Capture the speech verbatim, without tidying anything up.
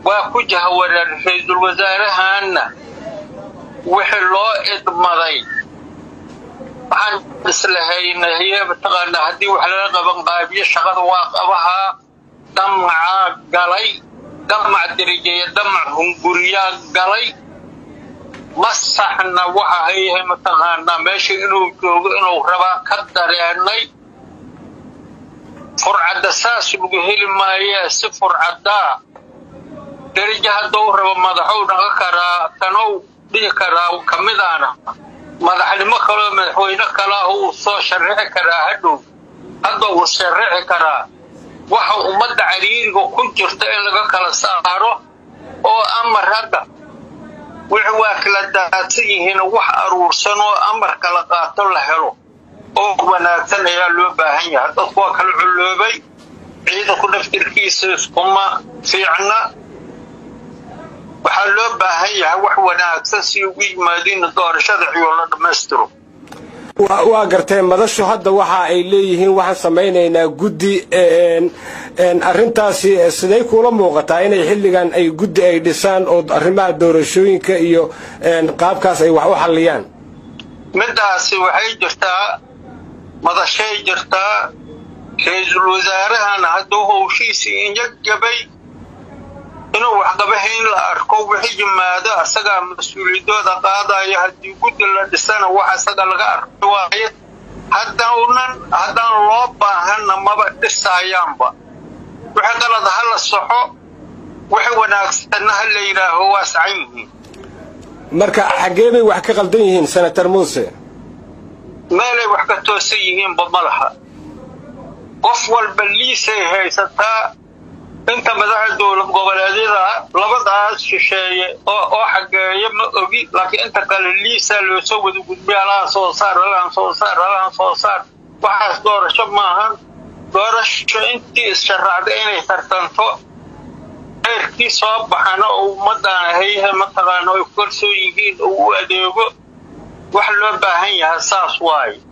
وكجها ورا رئيس الوزراء هانا وحلو إدمري عن مثلهاي إن هي بتغنى هدي وحلا قبل قابية شغل واقعها دمع قلي دمع درجية دمع هنغوريا قلي مسحنا وحا هي متغنى ماشي إنو إنو ربا كدر يعني فرع الدساس بقهيل ما هي سفر عدا درجة الدور ومدحونا كرا تنو به كرا وكمدانا مدح المكلا مدحونا كلا هو صو شرع كرا هدو هدو وشرع كرا وحو أمد عرير وكنت جرتين لك كلا سارو أو أمر هذا وحواك لداتي هنا وح أرورسن وأمر كلا قاتل هلو أو وناتن يا لوباهن هذا هو كل علوبي عيد كنا في الكيس كما في عنا وحلو باهي wax wanaagsan si ugu yimaadeen doorashada ciyoolo dhameystiro waa gartay madashu hadda waxa ay leeyihiin waxaan sameeynaynaa gudi een een arintaasi siday kula muuqataa inay xilligan ay gudi ay dhisaan oo arrimaha doorashooyinka iyo een qaabkaas ay wax u xaliyaan midaasi waxay jirtaa madashay jirtaa ra'iisul wasaaraha haduu howshiisi injabay inuu wax qabahayn la arko wixii jimaado asaga mas'uuliyadooda qaadaya hadii gud la dhisana wax asaga laga arko waay haddaan haddaan loo baahan maba dhisayaanba waxa qalad hal saxo waxa wanaagsan hal leeyahay waasciin marka xageebay wax ka qaldan yihiin senator Muuse meelay wax ka toosan yihiin badmalaha qof walba liisay haysataa inta madaxda dawlad goboleedyada labadaas shisheeye oo oo xageeyo ma ogi laakiin inta kale liisa loo soo wada gudbiyaa soo saar la soo saar la soo saar waxaas doorasho maaha doorasho intii sharaacda inay tartanto eerkii soo baxana oo ummadana hay'ad mataqaano ay korso yihiin oo adeego wax loo baahan yahay saas waay